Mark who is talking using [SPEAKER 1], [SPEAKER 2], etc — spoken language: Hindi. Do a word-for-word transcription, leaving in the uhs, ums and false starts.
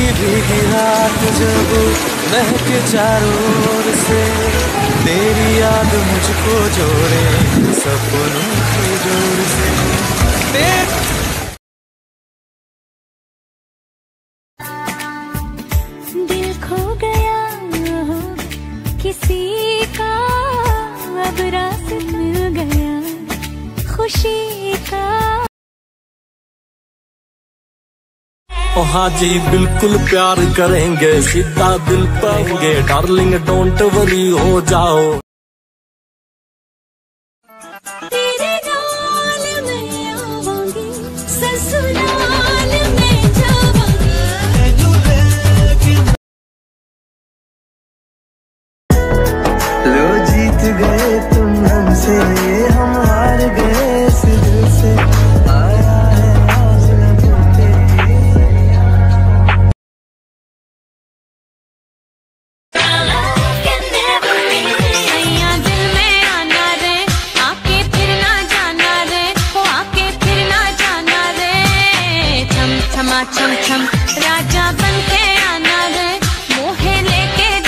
[SPEAKER 1] भीगी रात जब महके चारों ओर से, तेरी याद मुझको जोड़े सपनों के जोर से।
[SPEAKER 2] दिल खो गया किसी का, अब रास्ता मिल गया खुशी का।
[SPEAKER 3] ओ हाँ जी बिल्कुल प्यार करेंगे, सीधा दिल पाएंगे, डार्लिंग डोंट वरी हो जाओ।
[SPEAKER 2] तेरे नाल मैं आवांगी, ससुराल में जावांगी।
[SPEAKER 1] लो जीत गए तुम हमसे, हम हार गए इस दिल से। आया है आज लबों पे
[SPEAKER 2] छम छम राजा बन के आना रे, मोहे लेके